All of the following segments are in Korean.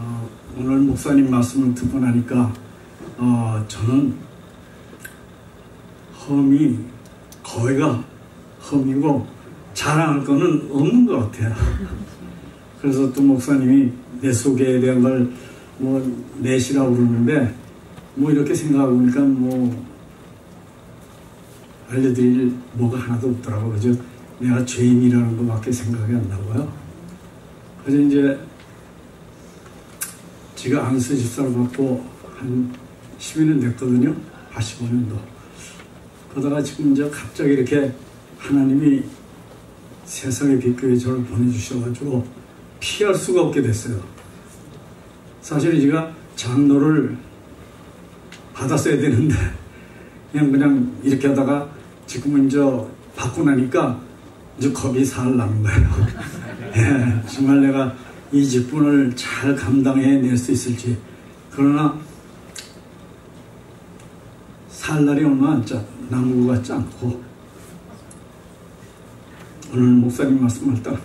오늘 목사님 말씀을 듣고 나니까 저는 험이 거의가 험이고 자랑할 거는 없는 것 같아요. 그래서 또 목사님이 내 소개에 대한 걸 내시라고 그러는데 이렇게 생각하고 보니까 알려드릴 뭐가 하나도 없더라고요. 그죠? 내가 죄인이라는 것밖에 생각이 안 나고요. 그래서 이제 제가 안수 집사를 받고 한 10여 년 됐거든요. 85년도. 그러다가 지금 이제 갑자기 이렇게 하나님이 세상의 빛교회 저를 보내주셔가지고 피할 수가 없게 됐어요. 사실 제가 장로를 받았어야 되는데 그냥 이렇게 하다가 지금은 이제 받고 나니까 이제 겁이 살 나는 거예요. 예, 정말 내가 이 직분을 잘 감당해낼 수 있을지. 그러나 살 날이 얼마 남은 것 같지 않고 오늘 목사님 말씀을 따라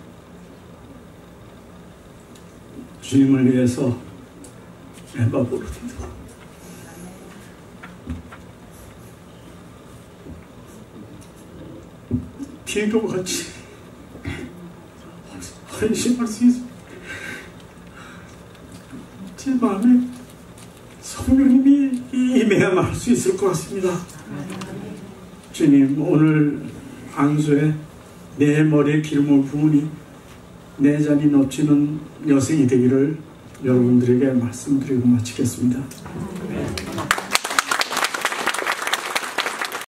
주님을 위해서 에바보르디도 뒤로 같이 헌신할 수 있습니다. 제 마음에 성령님이 임해야만 할 수 있을 것 같습니다. 주님, 오늘 안수에 내 머리에 기름을 부으니 내 잔이 넘치는 여생이 되기를 여러분들에게 말씀드리고 마치겠습니다.